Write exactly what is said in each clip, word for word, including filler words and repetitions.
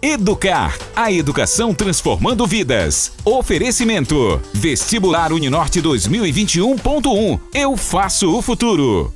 Educar, a educação transformando vidas. Oferecimento, Vestibular Uninorte dois mil e vinte e um ponto um. Eu faço o futuro.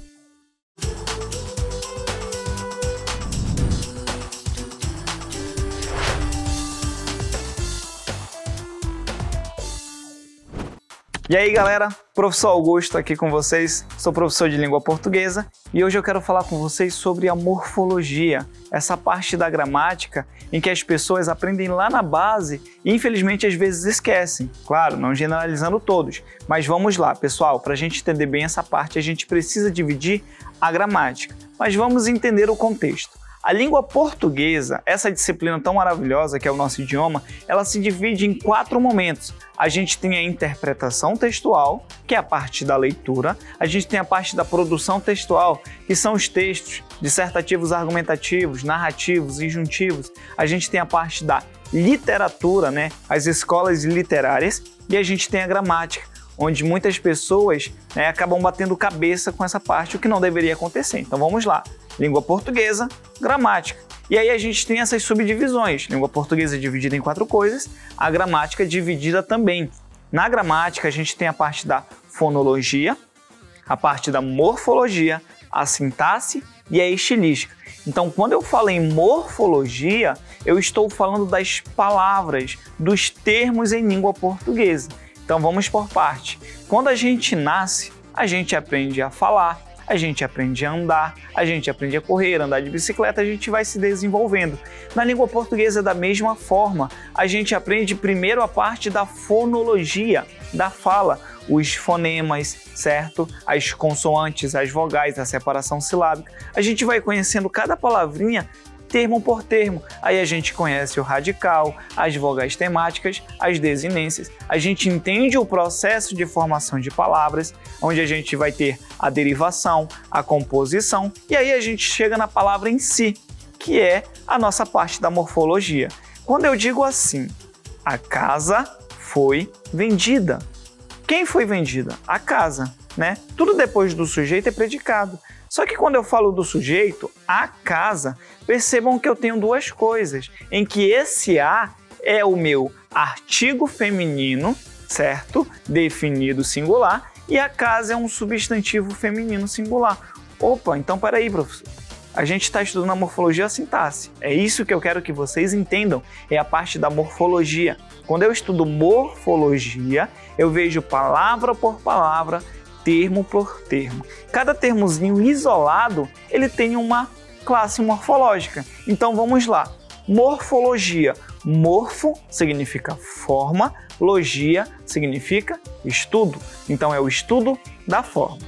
E aí galera, professor Augusto aqui com vocês, sou professor de língua portuguesa e hoje eu quero falar com vocês sobre a morfologia, essa parte da gramática em que as pessoas aprendem lá na base e infelizmente às vezes esquecem. Claro, não generalizando todos, mas vamos lá pessoal, para a gente entender bem essa parte a gente precisa dividir a gramática, mas vamos entender o contexto. A língua portuguesa, essa disciplina tão maravilhosa que é o nosso idioma, ela se divide em quatro momentos. A gente tem a interpretação textual, que é a parte da leitura. A gente tem a parte da produção textual, que são os textos dissertativos, argumentativos, narrativos, injuntivos. A gente tem a parte da literatura, né? As escolas literárias. E a gente tem a gramática, onde muitas pessoas, né, acabam batendo cabeça com essa parte, o que não deveria acontecer. Então vamos lá. Língua portuguesa, gramática. E aí a gente tem essas subdivisões. Língua portuguesa dividida em quatro coisas, a gramática dividida também. Na gramática a gente tem a parte da fonologia, a parte da morfologia, a sintaxe e a estilística. Então quando eu falo em morfologia, eu estou falando das palavras, dos termos em língua portuguesa. Então vamos por parte. Quando a gente nasce, a gente aprende a falar, a gente aprende a andar, a gente aprende a correr, andar de bicicleta, a gente vai se desenvolvendo. Na língua portuguesa, da mesma forma, a gente aprende primeiro a parte da fonologia, da fala, os fonemas, certo? As consoantes, as vogais, a separação silábica. A gente vai conhecendo cada palavrinha termo por termo. Aí a gente conhece o radical, as vogais temáticas, as desinências. A gente entende o processo de formação de palavras, onde a gente vai ter a derivação, a composição, e aí a gente chega na palavra em si, que é a nossa parte da morfologia. Quando eu digo assim, a casa foi vendida. Quem foi vendida? A casa, né? Tudo depois do sujeito é predicado. Só que quando eu falo do sujeito, a casa, percebam que eu tenho duas coisas, em que esse a é o meu artigo feminino, certo? Definido singular, e a casa é um substantivo feminino singular. Opa, então peraí, professor. A gente está estudando a morfologia a sintaxe. É isso que eu quero que vocês entendam, é a parte da morfologia. Quando eu estudo morfologia, eu vejo palavra por palavra, termo por termo. Cada termozinho isolado, ele tem uma classe morfológica. Então vamos lá. Morfologia. Morfo significa forma, logia significa estudo. Então é o estudo da forma.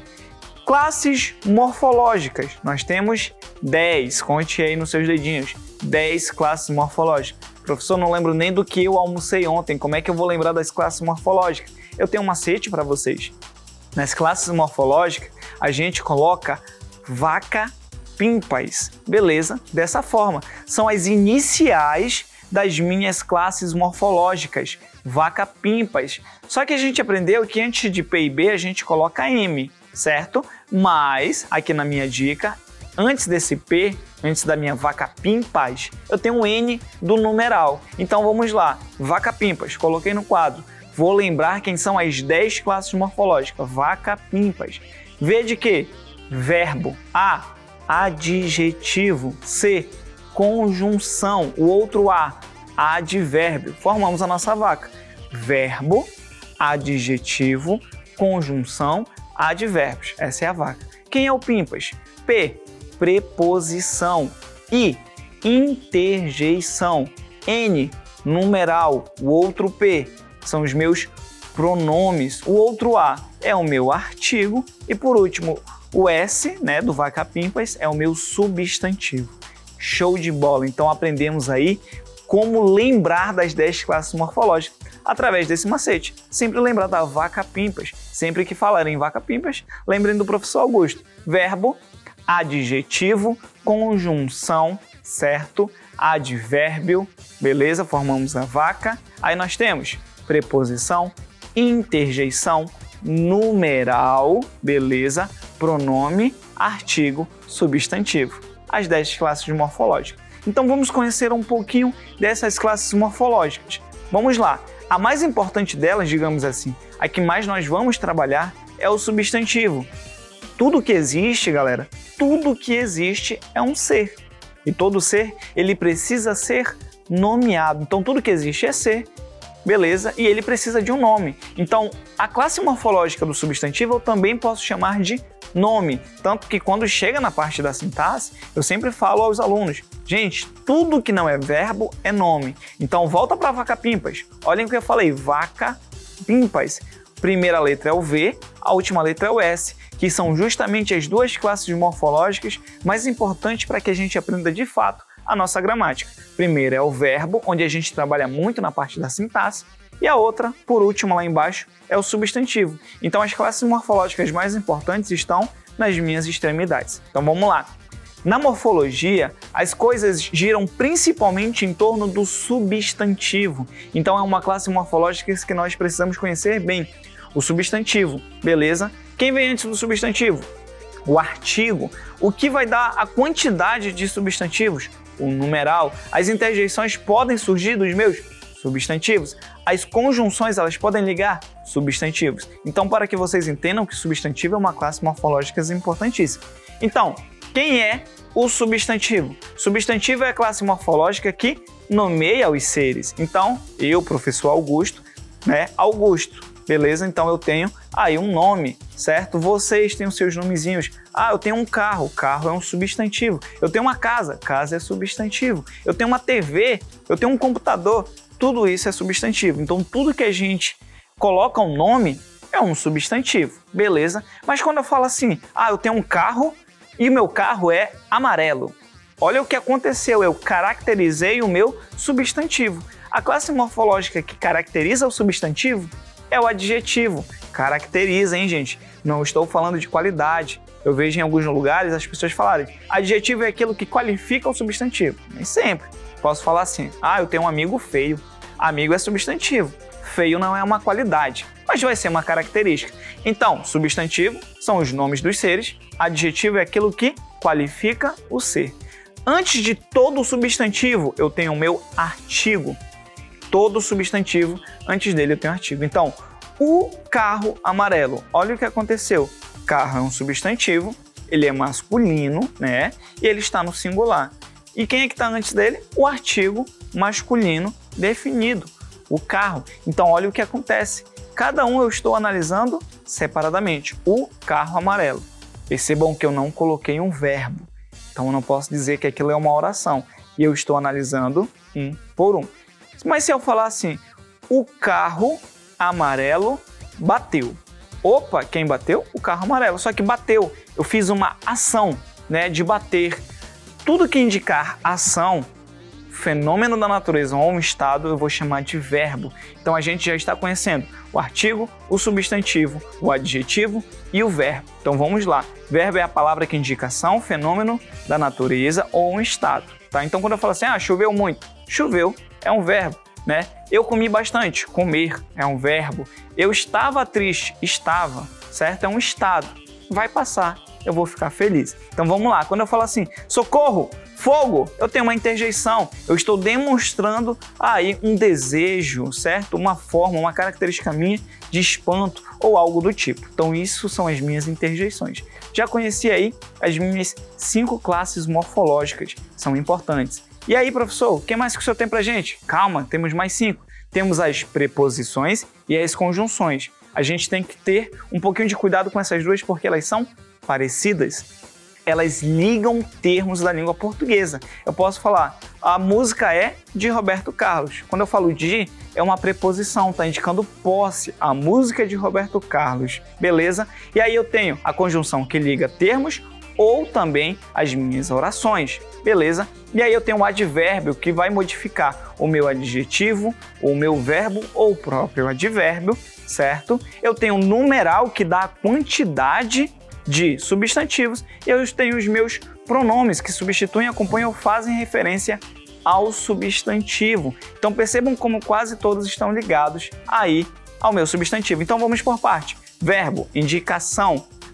Classes morfológicas. Nós temos dez, conte aí nos seus dedinhos, dez classes morfológicas. Professor, não lembro nem do que eu almocei ontem, como é que eu vou lembrar das classes morfológicas? Eu tenho um macete para vocês. Nas classes morfológicas, a gente coloca vaca pimpas, beleza? Dessa forma, são as iniciais das minhas classes morfológicas, vaca pimpas. Só que a gente aprendeu que antes de P e B a gente coloca M, certo? Mas, aqui na minha dica, antes desse P, antes da minha vaca pimpas, eu tenho um N do numeral. Então vamos lá, vaca pimpas, coloquei no quadro. Vou lembrar quem são as dez classes morfológicas. Vaca pimpas. V de quê? Verbo. A, adjetivo. C, conjunção. O outro A, advérbio. Formamos a nossa vaca. Verbo, adjetivo, conjunção, advérbios. Essa é a vaca. Quem é o pimpas? P, preposição. I, interjeição. N, numeral. O outro P são os meus pronomes. O outro A é o meu artigo. E por último, o S, né, do vaca pimpas, é o meu substantivo. Show de bola! Então aprendemos aí como lembrar das dez classes morfológicas através desse macete. Sempre lembrar da vaca pimpas. Sempre que falarem em vaca pimpas, lembrem do professor Augusto. Verbo, adjetivo, conjunção, certo? Advérbio, beleza? Formamos a vaca. Aí nós temos preposição, interjeição, numeral, beleza? Pronome, artigo, substantivo. As dez classes morfológicas. Então vamos conhecer um pouquinho dessas classes morfológicas. Vamos lá. A mais importante delas, digamos assim, a que mais nós vamos trabalhar é o substantivo. Tudo que existe, galera, tudo que existe é um ser. E todo ser, ele precisa ser nomeado. Então tudo que existe é ser, beleza? E ele precisa de um nome. Então a classe morfológica do substantivo eu também posso chamar de nome. Tanto que quando chega na parte da sintaxe, eu sempre falo aos alunos, gente, tudo que não é verbo é nome. Então volta para vaca-pimpas. Olhem o que eu falei, vaca-pimpas. Primeira letra é o V, a última letra é o S, que são justamente as duas classes morfológicas mais importantes para que a gente aprenda de fato a nossa gramática. Primeiro é o verbo, onde a gente trabalha muito na parte da sintaxe, e a outra, por último lá embaixo, é o substantivo. Então as classes morfológicas mais importantes estão nas minhas extremidades. Então vamos lá. Na morfologia, as coisas giram principalmente em torno do substantivo. Então é uma classe morfológica que nós precisamos conhecer bem. O substantivo, beleza? Quem vem antes do substantivo? O artigo. O que vai dar a quantidade de substantivos? O numeral. As interjeições podem surgir dos meus substantivos. As conjunções, elas podem ligar substantivos. Então, para que vocês entendam que substantivo é uma classe morfológica importantíssima. Então, quem é o substantivo? Substantivo é a classe morfológica que nomeia os seres. Então, eu, professor Augusto, né, Augusto, beleza? Então eu tenho aí um nome, certo? Vocês têm os seus nomezinhos. Ah, eu tenho um carro, carro é um substantivo. Eu tenho uma casa, casa é substantivo. Eu tenho uma T V, eu tenho um computador, tudo isso é substantivo. Então tudo que a gente coloca um nome é um substantivo, beleza? Mas quando eu falo assim, ah, eu tenho um carro e o meu carro é amarelo. Olha o que aconteceu, eu caracterizei o meu substantivo. A classe morfológica que caracteriza o substantivo é o adjetivo. Caracteriza, hein, gente? Não estou falando de qualidade. Eu vejo em alguns lugares as pessoas falarem adjetivo é aquilo que qualifica o substantivo. Nem sempre. Posso falar assim, ah, eu tenho um amigo feio. Amigo é substantivo. Feio não é uma qualidade, mas vai ser uma característica. Então, substantivo são os nomes dos seres, adjetivo é aquilo que qualifica o ser. Antes de todo substantivo, eu tenho o meu artigo. Todo substantivo, antes dele eu tenho artigo. Então, o carro amarelo. Olha o que aconteceu. Carro é um substantivo, ele é masculino, né? E ele está no singular. E quem é que está antes dele? O artigo masculino definido, o carro. Então, olha o que acontece. Cada um eu estou analisando separadamente. O carro amarelo. Percebam que eu não coloquei um verbo. Então, eu não posso dizer que aquilo é uma oração. E eu estou analisando um por um. Mas se eu falar assim, o carro amarelo bateu. Opa, quem bateu? O carro amarelo. Só que bateu. Eu fiz uma ação, né, de bater. Tudo que indicar ação, fenômeno da natureza ou um estado, eu vou chamar de verbo. Então a gente já está conhecendo o artigo, o substantivo, o adjetivo e o verbo. Então vamos lá. Verbo é a palavra que indica ação, fenômeno da natureza ou um estado. Tá? Então quando eu falo assim, ah, choveu muito. Choveu é um verbo, né? Eu comi bastante. Comer é um verbo. Eu estava triste. Estava, certo? É um estado. Vai passar. Eu vou ficar feliz. Então vamos lá. Quando eu falo assim, socorro, fogo, eu tenho uma interjeição. Eu estou demonstrando aí um desejo, certo? Uma forma, uma característica minha de espanto ou algo do tipo. Então isso são as minhas interjeições. Já conheci aí as minhas cinco classes morfológicas. São importantes. E aí, professor, o que mais que o senhor tem pra gente? Calma, temos mais cinco. Temos as preposições e as conjunções. A gente tem que ter um pouquinho de cuidado com essas duas porque elas são parecidas. Elas ligam termos da língua portuguesa. Eu posso falar, a música é de Roberto Carlos. Quando eu falo de, é uma preposição, tá indicando posse. A música é de Roberto Carlos, beleza? E aí eu tenho a conjunção que liga termos ou também as minhas orações, beleza? E aí eu tenho o advérbio que vai modificar o meu adjetivo, o meu verbo ou o próprio advérbio, certo? Eu tenho o numeral que dá a quantidade de substantivos e eu tenho os meus pronomes que substituem, acompanham ou fazem referência ao substantivo. Então percebam como quase todos estão ligados aí ao meu substantivo. Então vamos por parte. Verbo, indicação.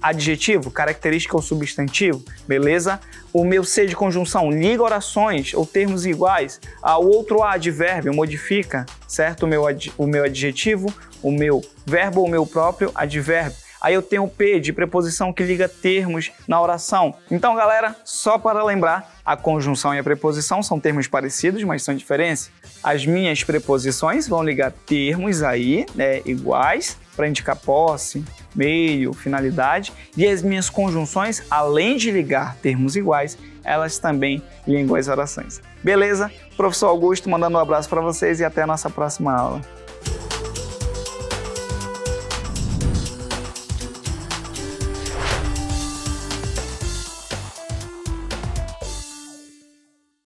adjetivo, característica ou substantivo, beleza? O meu ser de conjunção liga orações ou termos iguais. Ah, o outro advérbio modifica, certo? O meu, ad, o meu adjetivo, o meu verbo ou o meu próprio advérbio. Aí eu tenho o P de preposição que liga termos na oração. Então, galera, só para lembrar, a conjunção e a preposição são termos parecidos, mas são diferentes. As minhas preposições vão ligar termos aí, né, iguais, para indicar posse, meio, finalidade. E as minhas conjunções, além de ligar termos iguais, elas também ligam as orações. Beleza? Professor Augusto mandando um abraço para vocês e até a nossa próxima aula.